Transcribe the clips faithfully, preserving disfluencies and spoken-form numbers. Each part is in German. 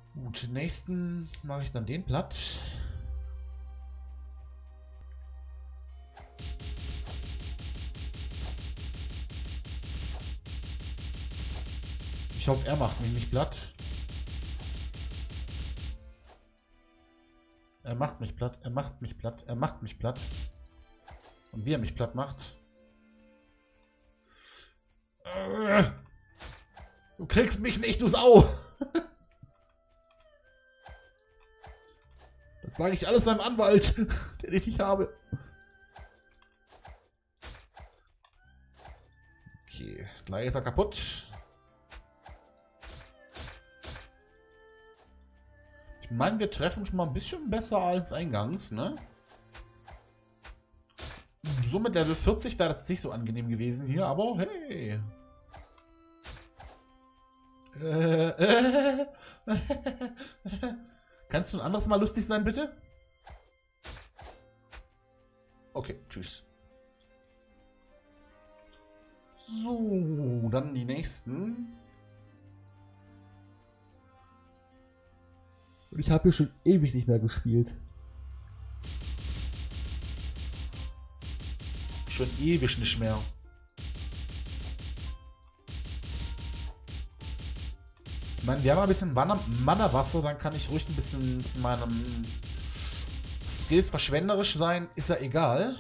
Gut, den nächsten mache ich dann den platt. Ich hoffe, er macht mich nicht platt. Er macht mich platt, er macht mich platt, er macht mich platt. Und wie er mich platt macht. Du kriegst mich nicht, du Sau! Das sage ich alles seinem Anwalt, den ich nicht habe. Okay, gleich ist er kaputt. Ich meine, wir treffen schon mal ein bisschen besser als eingangs, ne? So mit Level vierzig wäre das nicht so angenehm gewesen hier, aber hey. Äh, äh, Kannst du ein anderes Mal lustig sein, bitte? Okay, tschüss. So, dann die nächsten. Und ich habe hier schon ewig nicht mehr gespielt. Schon ewig nicht mehr. Ich meine, wir haben ein bisschen Mana-Wasser, dann kann ich ruhig ein bisschen mit meinem Skills verschwenderisch sein, ist ja egal.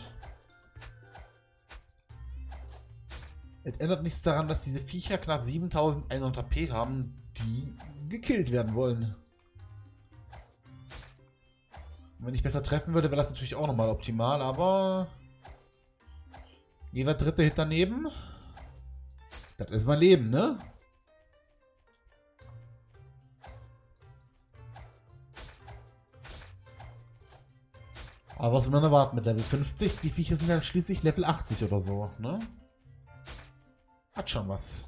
Es ändert nichts daran, dass diese Viecher knapp siebentausendeinhundert P haben, die gekillt werden wollen. Und wenn ich besser treffen würde, wäre das natürlich auch nochmal optimal, aber jeder dritte Hit daneben, das ist mein Leben, ne? Aber was will man erwarten mit Level fünfzig? Die Viecher sind ja schließlich Level achtzig oder so, ne? Hat schon was.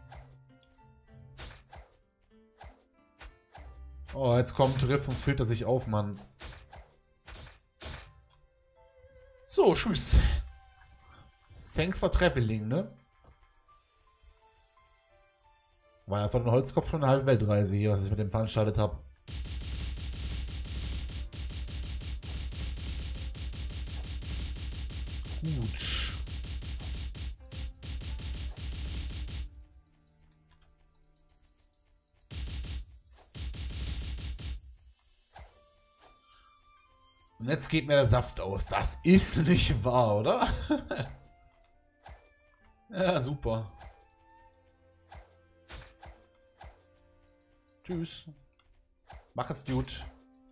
Oh, jetzt kommt Riff, sonst füllt er sich auf, Mann. So, tschüss. Thanks for traveling, ne? War ja von dem Holzkopf schon eine halbe Weltreise hier, was ich mit dem veranstaltet habe. Gut. Und jetzt geht mir der Saft aus. Das ist nicht wahr, oder? Ja, super. Tschüss. Mach es gut.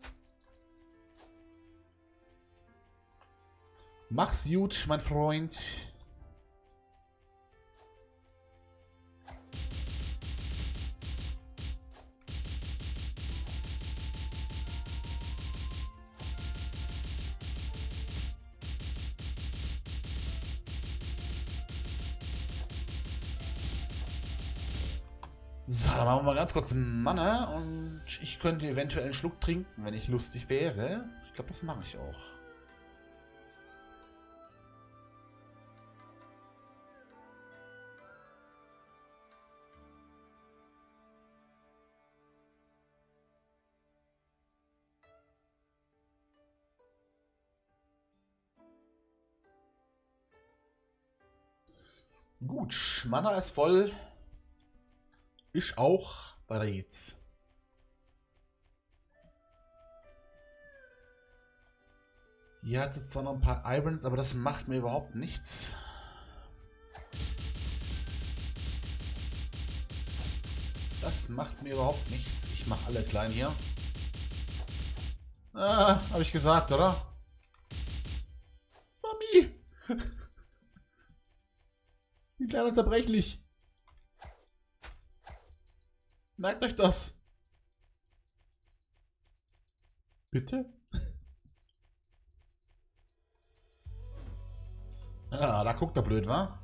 Mach's gut, mein Freund. So, dann machen wir mal ganz kurz Mana und ich könnte eventuell einen Schluck trinken, wenn ich lustig wäre. Ich glaube, das mache ich auch. Gut, Mana ist voll. Ich auch bereits. Hier hat jetzt zwar noch ein paar Irons, aber das macht mir überhaupt nichts. Das macht mir überhaupt nichts. Ich mache alle klein hier. Ah, habe ich gesagt, oder? Mami! Die Kleine zerbrechlich. Merkt euch das. Bitte? Ja, da guckt er blöd, wa?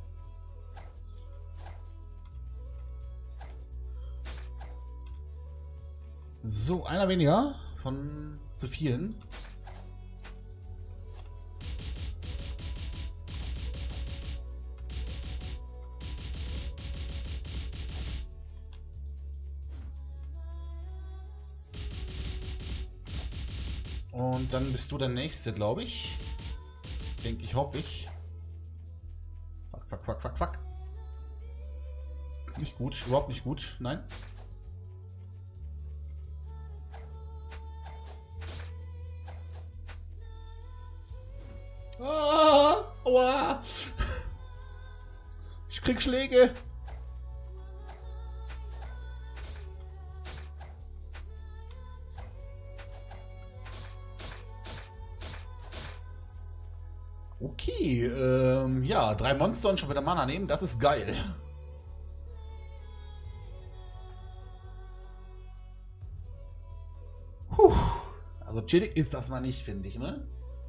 So, einer weniger von zu vielen. Und dann bist du der Nächste, glaube ich. Denke ich, hoffe ich. Fuck, fuck, fuck, fuck, fuck. Nicht gut, überhaupt nicht gut. Nein. Ah, aua. Ich krieg Schläge. Okay, ähm, ja, drei Monster und schon wieder Mana nehmen, das ist geil. Puh. Also chillig ist das mal nicht, finde ich, ne?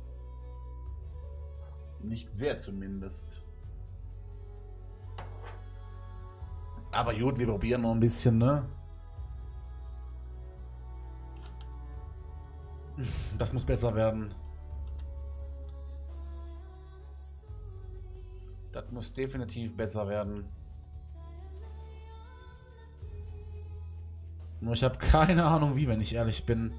Nicht sehr zumindest. Aber gut, wir probieren noch ein bisschen, ne? Das muss besser werden. Das muss definitiv besser werden. Nur ich habe keine Ahnung wie, wenn ich ehrlich bin.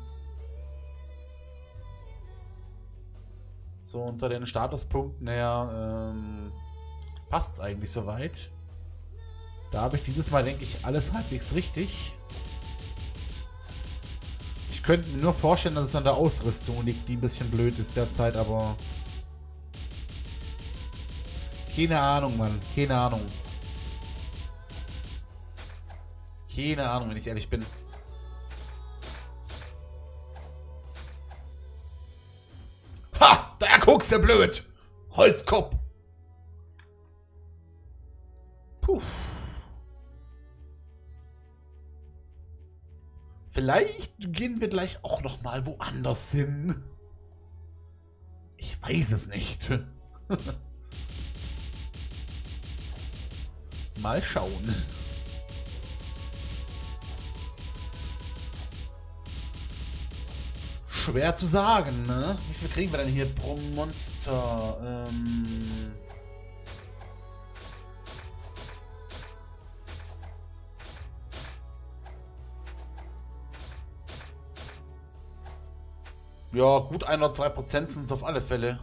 So unter den Statuspunkten her ähm, passt es eigentlich soweit. Da habe ich dieses Mal, denke ich, alles halbwegs richtig. Ich könnte mir nur vorstellen, dass es an der Ausrüstung liegt, die ein bisschen blöd ist derzeit, aber... Keine Ahnung, Mann. Keine Ahnung. Keine Ahnung, wenn ich ehrlich bin. Ha! Da guckst du blöd! Holzkopf! Puh. Vielleicht gehen wir gleich auch noch mal woanders hin. Ich weiß es nicht. Mal schauen. Schwer zu sagen, ne? Wie viel kriegen wir denn hier pro Monster? Ähm ja, gut ein oder zwei Prozent sind es auf alle Fälle.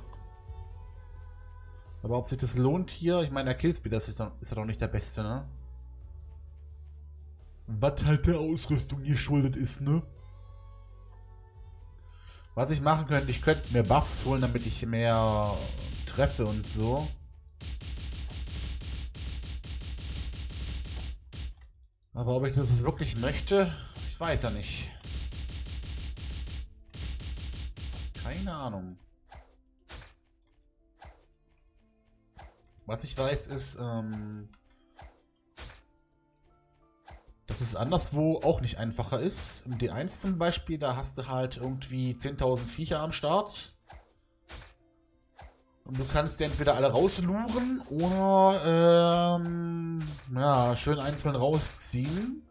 Aber ob sich das lohnt hier, ich meine, der Killspeed ist ja doch nicht der Beste, ne? Was halt der Ausrüstung geschuldet ist, ne? Was ich machen könnte, ich könnte mir Buffs holen, damit ich mehr treffe und so. Aber ob ich das wirklich möchte, ich weiß ja nicht. Keine Ahnung. Was ich weiß ist, ähm, dass es anderswo auch nicht einfacher ist. Im D eins zum Beispiel, da hast du halt irgendwie zehntausend Viecher am Start. Und du kannst die entweder alle rausluren oder ähm, ja, schön einzeln rausziehen.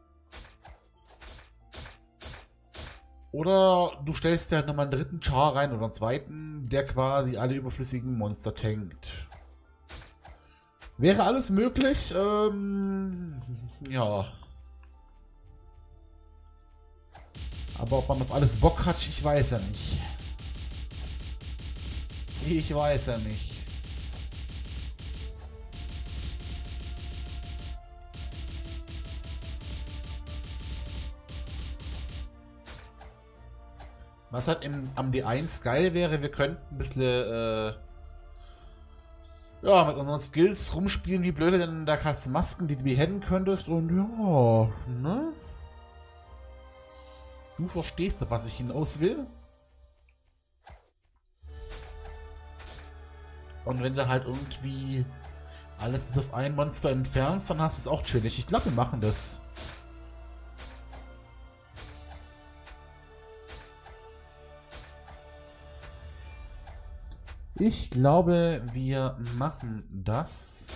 Oder du stellst dir halt nochmal einen dritten Char rein oder einen zweiten, der quasi alle überflüssigen Monster tankt. Wäre alles möglich, ähm, ja. Aber ob man auf alles Bock hat, ich weiß ja nicht. Ich weiß ja nicht. Was halt im, am D eins geil wäre, wir könnten ein bisschen äh, ja, mit unseren Skills rumspielen, wie blöde, denn da kannst du Masken, die du beheaden könntest und ja, ne? Du verstehst doch, was ich hinaus will. Und wenn du halt irgendwie alles bis auf ein Monster entfernst, dann hast du es auch chillig. Ich glaube, wir machen das. Ich glaube, wir machen das.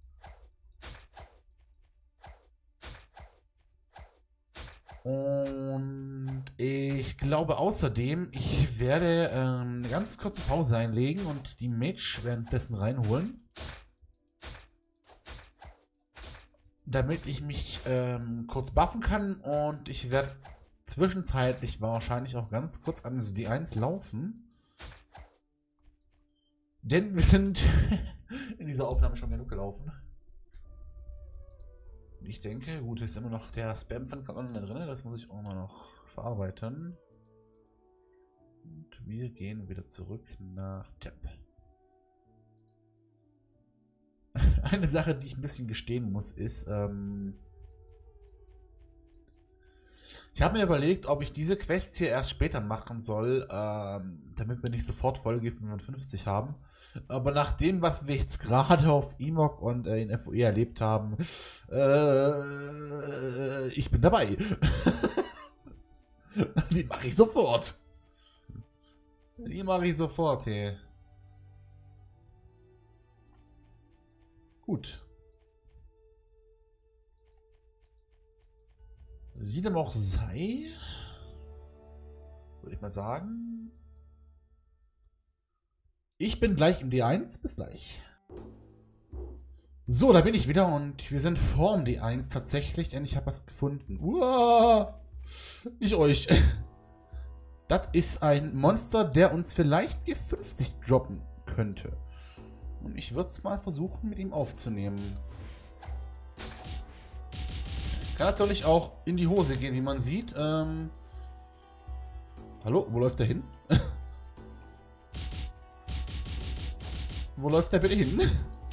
Und ich glaube außerdem, ich werde ähm, eine ganz kurze Pause einlegen und die Mage währenddessen reinholen. Damit ich mich ähm, kurz buffen kann und ich werde zwischenzeitlich wahrscheinlich auch ganz kurz an die eins laufen. Denn wir sind in dieser Aufnahme schon genug gelaufen. Und ich denke, gut, ist immer noch der Spam von Kanon drin, das muss ich auch mal noch verarbeiten. Und wir gehen wieder zurück nach Tab. Eine Sache, die ich ein bisschen gestehen muss, ist, ähm, ich habe mir überlegt, ob ich diese Quests hier erst später machen soll, ähm, damit wir nicht sofort Folge fünfundfünfzig haben. Aber nach dem, was wir jetzt gerade auf E M O C und äh, in F O E erlebt haben, äh, ich bin dabei. Die mache ich sofort. Die mache ich sofort, hey. Gut. Wie dem auch sei, würde ich mal sagen, ich bin gleich im D eins, bis gleich. So, da bin ich wieder und wir sind vorm D eins tatsächlich, denn ich habe was gefunden. Uah, nicht euch. Das ist ein Monster, der uns vielleicht G fünfzig droppen könnte. Und ich würde es mal versuchen, mit ihm aufzunehmen. Kann natürlich auch in die Hose gehen, wie man sieht. Ähm Hallo, wo läuft der hin? Wo läuft der bitte hin? Ein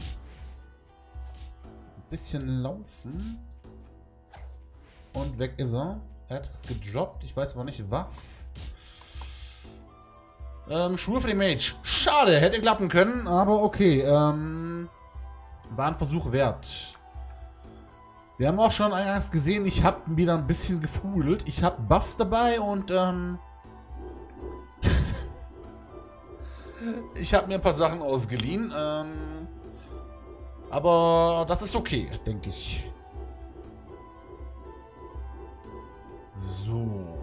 bisschen laufen. Und weg ist er. Er hat es gedroppt. Ich weiß aber nicht was. Ähm, Schuhe für den Mage. Schade, hätte klappen können, aber okay. Ähm, war ein Versuch wert. Wir haben auch schon eingangs gesehen, ich habe wieder ein bisschen gefudelt. Ich habe Buffs dabei und ähm, ich habe mir ein paar Sachen ausgeliehen. Ähm, aber das ist okay, denke ich. So.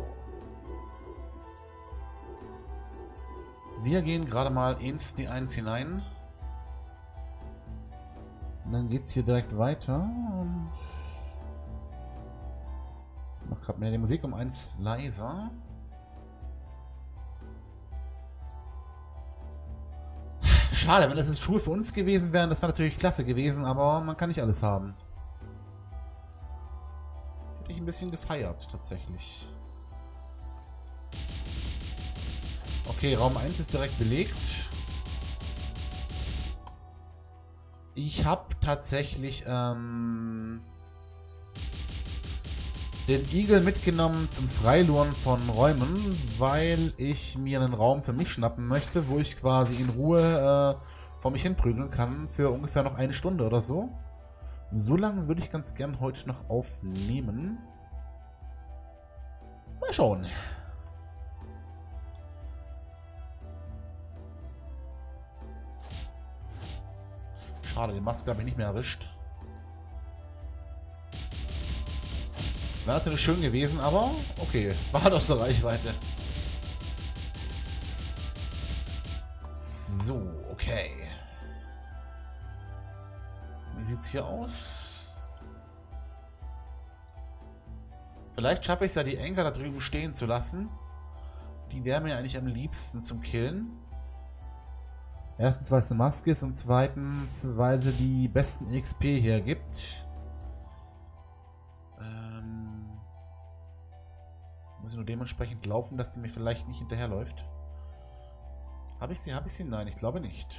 Wir gehen gerade mal ins D eins hinein. Und dann geht es hier direkt weiter. Und ich mache gerade mehr die Musik um eins leiser. Schade, wenn das jetzt Schuhe für uns gewesen wären, das wäre natürlich klasse gewesen, aber man kann nicht alles haben. Hätte ich ein bisschen gefeiert, tatsächlich. Okay, Raum eins ist direkt belegt. Ich habe tatsächlich ähm, den Igel mitgenommen zum Freiluren von Räumen, weil ich mir einen Raum für mich schnappen möchte, wo ich quasi in Ruhe äh, vor mich hin prügeln kann für ungefähr noch eine Stunde oder so. So lange würde ich ganz gern heute noch aufnehmen. Mal schauen. Schade, die Maske habe ich nicht mehr erwischt. Wäre natürlich schön gewesen, aber okay, war halt aus der Reichweite. So, okay. Wie sieht's hier aus? Vielleicht schaffe ich es ja, die Anker da drüben stehen zu lassen. Die wäre mir eigentlich am liebsten zum Killen. Erstens, weil es eine Maske ist und zweitens, weil sie die besten X P hergibt. Ähm, muss ich nur dementsprechend laufen, dass die mir vielleicht nicht hinterherläuft. Habe ich sie? Habe ich sie? Nein, ich glaube nicht.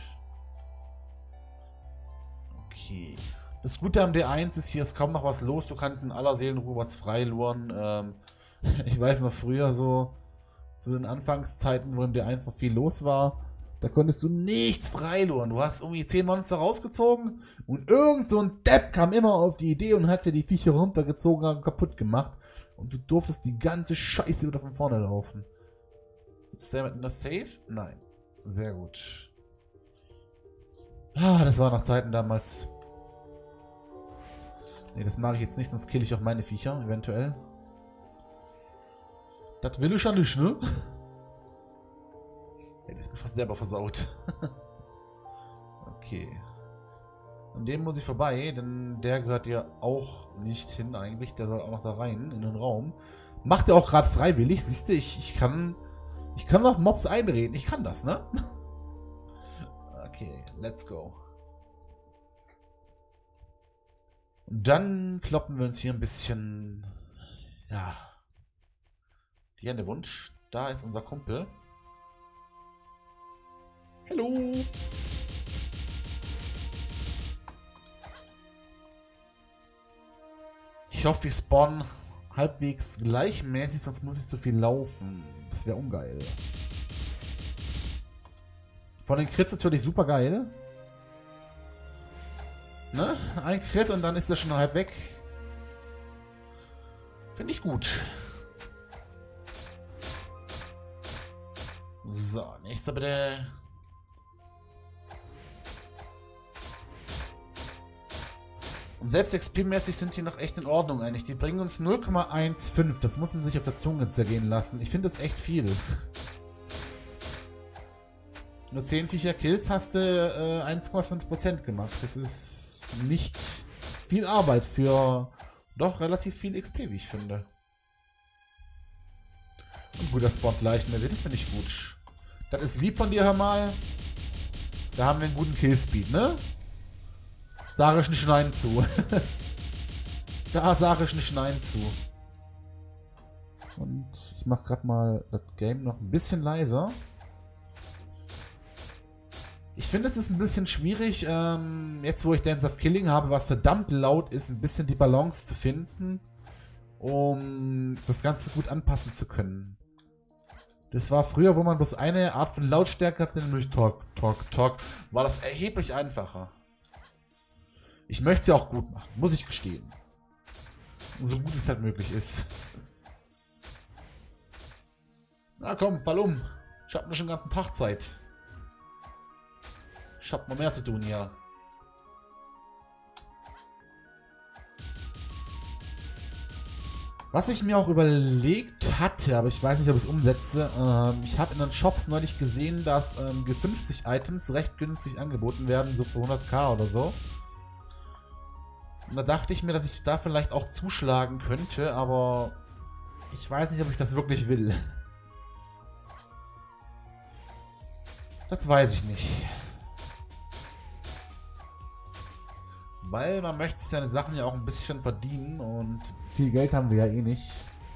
Okay. Das Gute am D eins ist, hier ist kaum noch was los. Du kannst in aller Seelenruhe was freiluren. Ähm, ich weiß noch früher so, zu den Anfangszeiten, wo im D eins noch viel los war. Da konntest du nichts freiluren. Du hast irgendwie zehn Monster rausgezogen und irgend so ein Depp kam immer auf die Idee und hat dir die Viecher runtergezogen und kaputt gemacht. Und du durftest die ganze Scheiße wieder von vorne laufen. Sitzt der mit in der Safe? Nein. Sehr gut. Ah, das war nach Zeiten damals. Ne, das mag ich jetzt nicht, sonst kill ich auch meine Viecher, eventuell. Das will ich ja nicht, ne? Ja, die ist mir fast selber versaut. Okay. An dem muss ich vorbei, denn der gehört ja auch nicht hin eigentlich. Der soll auch noch da rein, in den Raum. Macht er auch gerade freiwillig. Siehst du, ich, ich kann... Ich kann auf Mobs einreden. Ich kann das, ne? Okay, let's go. Und dann kloppen wir uns hier ein bisschen... Ja... Die Hände Wunsch. Da ist unser Kumpel. Hallo! Ich hoffe, die spawnen halbwegs gleichmäßig, sonst muss ich so viel laufen. Das wäre ungeil. Von den Crits natürlich super geil. Ne? Ein Crit und dann ist er schon halb weg. Finde ich gut. So, nächster bitte. Und selbst X P-mäßig sind die noch echt in Ordnung eigentlich. Die bringen uns null Komma fünfzehn. Das muss man sich auf der Zunge zergehen lassen. Ich finde das echt viel. Nur zehn Viecher Kills hast du äh, eins Komma fünf Prozent gemacht. Das ist nicht viel Arbeit für doch relativ viel X P, wie ich finde. Und guter Spot gleichmäßig. Das finde ich gut. Das ist lieb von dir, hör mal. Da haben wir einen guten Killspeed, ne? Sage ich nicht Nein zu. Da sage ich nicht Nein zu. Und ich mache gerade mal das Game noch ein bisschen leiser. Ich finde, es ist ein bisschen schwierig, ähm, jetzt wo ich Dance of Killing habe, was verdammt laut ist, ein bisschen die Balance zu finden, um das Ganze gut anpassen zu können. Das war früher, wo man bloß eine Art von Lautstärke hatte, nämlich Talk, Talk, Talk, war das erheblich einfacher. Ich möchte es ja auch gut machen, muss ich gestehen. So gut es halt möglich ist. Na komm, fall um. Ich hab nur schon den ganzen Tag Zeit. Ich hab noch mehr zu tun hier. Was ich mir auch überlegt hatte, aber ich weiß nicht, ob ich es umsetze. Ähm, ich habe in den Shops neulich gesehen, dass ähm, G fünfzig Items recht günstig angeboten werden, so für hunderttausend oder so. Und da dachte ich mir, dass ich da vielleicht auch zuschlagen könnte, aber ich weiß nicht, ob ich das wirklich will. Das weiß ich nicht. Weil man möchte seine Sachen ja auch ein bisschen verdienen und viel Geld haben wir ja eh nicht.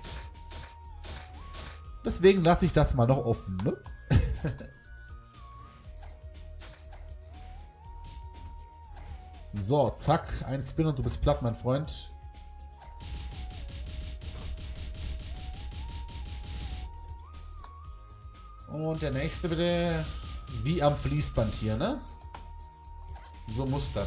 Deswegen lasse ich das mal noch offen, ne? So, zack, ein Spin und du bist platt, mein Freund. Und der nächste bitte, wie am Fließband hier, ne? So muss das.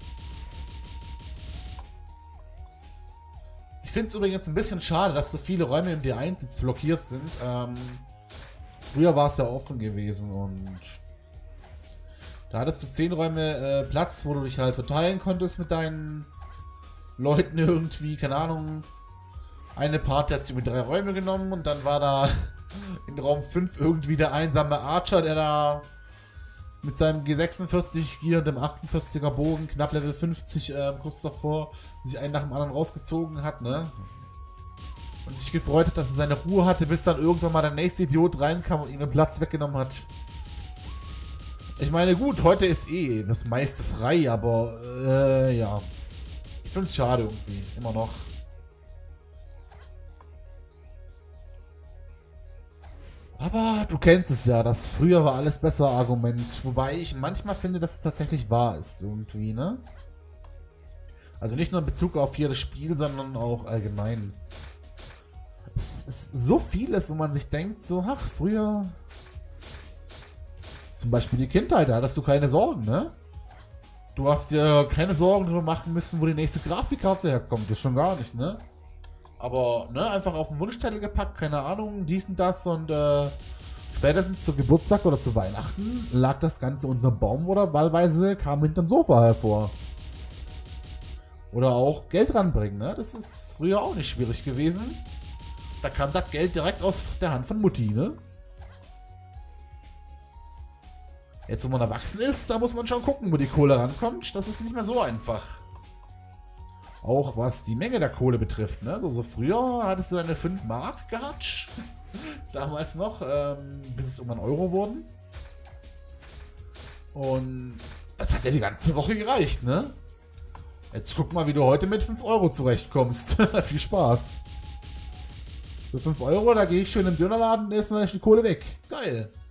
Ich finde es übrigens ein bisschen schade, dass so viele Räume im D eins jetzt blockiert sind. Ähm, früher war es ja offen gewesen und da hattest du zehn Räume äh, Platz, wo du dich halt verteilen konntest mit deinen Leuten irgendwie, keine Ahnung. Eine Party hat sich mit drei Räume genommen und dann war da in Raum fünf irgendwie der einsame Archer, der da mit seinem G sechsundvierzig Gear und dem achtundvierziger Bogen, knapp Level fünfzig, äh, kurz davor, sich einen nach dem anderen rausgezogen hat, ne? Und sich gefreut hat, dass er seine Ruhe hatte, bis dann irgendwann mal der nächste Idiot reinkam und ihm den Platz weggenommen hat. Ich meine, gut, heute ist eh das meiste frei, aber, äh, ja. Ich finde es schade irgendwie, immer noch. Aber du kennst es ja, das früher war alles besser Argument. Wobei ich manchmal finde, dass es tatsächlich wahr ist, irgendwie, ne? Also nicht nur in Bezug auf jedes Spiel, sondern auch allgemein. Es ist so vieles, wo man sich denkt, so, ach, früher... Zum Beispiel die Kindheit, da hattest du keine Sorgen, ne? Du hast dir keine Sorgen darüber machen müssen, wo die nächste Grafikkarte herkommt, das schon gar nicht, ne? Aber, ne, einfach auf den Wunschzettel gepackt, keine Ahnung, dies und das und äh, spätestens zu Geburtstag oder zu Weihnachten lag das Ganze unter einem Baum oder wahlweise kam hinterm Sofa hervor. Oder auch Geld ranbringen, ne? Das ist früher auch nicht schwierig gewesen. Da kam das Geld direkt aus der Hand von Mutti, ne? Jetzt, wo man erwachsen ist, da muss man schon gucken, wo die Kohle rankommt. Das ist nicht mehr so einfach. Auch was die Menge der Kohle betrifft, ne? So, so früher hattest du deine fünf Mark gehabt. Damals noch, ähm, bis es irgendwann Euro wurden. Und das hat ja die ganze Woche gereicht, ne? Jetzt guck mal, wie du heute mit fünf Euro zurechtkommst. Viel Spaß. Für fünf Euro, da gehe ich schön im Dönerladen, ist dann die Kohle weg. Geil.